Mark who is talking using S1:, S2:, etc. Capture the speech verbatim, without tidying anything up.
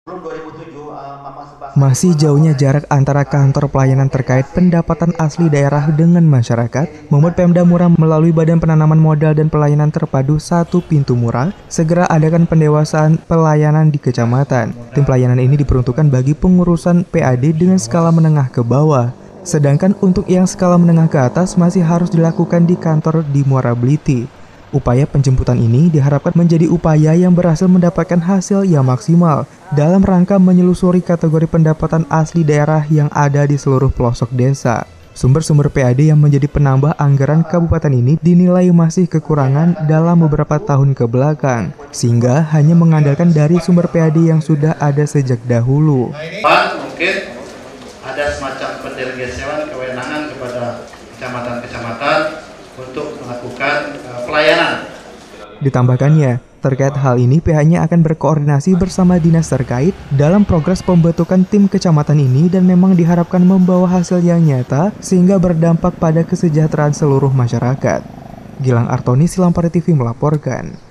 S1: Masih jauhnya jarak antara kantor pelayanan terkait pendapatan asli daerah dengan masyarakat, membuat Pemda Mura melalui Badan Penanaman Modal dan Pelayanan Terpadu Satu Pintu Mura segera adakan pendewasaan pelayanan di kecamatan. Tim pelayanan ini diperuntukkan bagi pengurusan P A D dengan skala menengah ke bawah. Sedangkan untuk yang skala menengah ke atas masih harus dilakukan di kantor di Muara Bliti. Upaya penjemputan ini diharapkan menjadi upaya yang berhasil mendapatkan hasil yang maksimal dalam rangka menyelusuri kategori pendapatan asli daerah yang ada di seluruh pelosok desa. Sumber-sumber P A D yang menjadi penambah anggaran kabupaten ini dinilai masih kekurangan dalam beberapa tahun ke belakang, sehingga hanya mengandalkan dari sumber P A D yang sudah ada sejak dahulu.
S2: Mungkin ada semacam pendelegasian kewenangan kepada kecamatan-kecamatan untuk melakukan uh, pelayanan.
S1: Ditambahkannya, terkait hal ini pihaknya akan berkoordinasi bersama dinas terkait dalam progres pembentukan tim kecamatan ini dan memang diharapkan membawa hasil yang nyata sehingga berdampak pada kesejahteraan seluruh masyarakat. Gilang Artoni, Silampari T V melaporkan.